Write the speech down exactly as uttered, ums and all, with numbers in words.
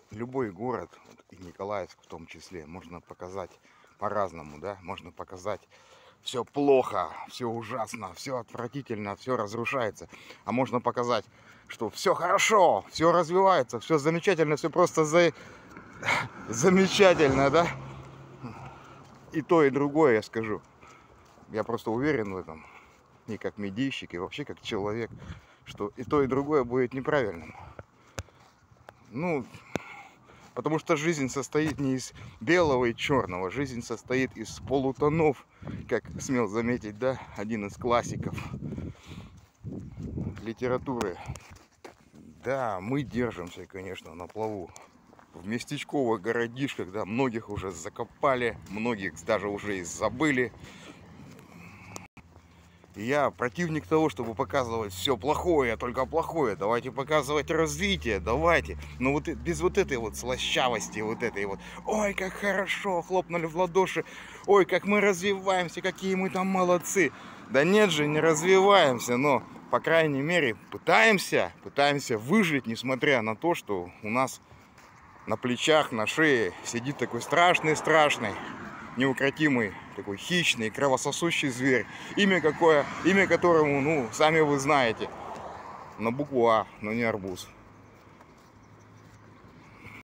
любой город, и Николаевск в том числе, можно показать по-разному, да, можно показать все плохо, все ужасно, все отвратительно, все разрушается, а можно показать, что все хорошо, все развивается, все замечательно, все просто за... замечательно, да, и то, и другое я скажу, я просто уверен в этом, и как медийщик, и вообще как человек, что и то, и другое будет неправильным. Ну, потому что жизнь состоит не из белого и черного, жизнь состоит из полутонов, как смел заметить, да, один из классиков литературы. Да, мы держимся, конечно, на плаву. В местечковых городишках, да, многих уже закопали, многих даже уже и забыли. Я противник того, чтобы показывать все плохое, только плохое. Давайте показывать развитие, давайте. Но вот без вот этой вот слащавости, вот этой вот. Ой, как хорошо, хлопнули в ладоши. Ой, как мы развиваемся, какие мы там молодцы. Да нет же, не развиваемся, но, по крайней мере, пытаемся, пытаемся выжить, несмотря на то, что у нас на плечах, на шее сидит такой страшный-страшный, неукротимый, такой хищный, кровососущий зверь, имя какое, имя которому, ну, сами вы знаете, на букву А, но не арбуз.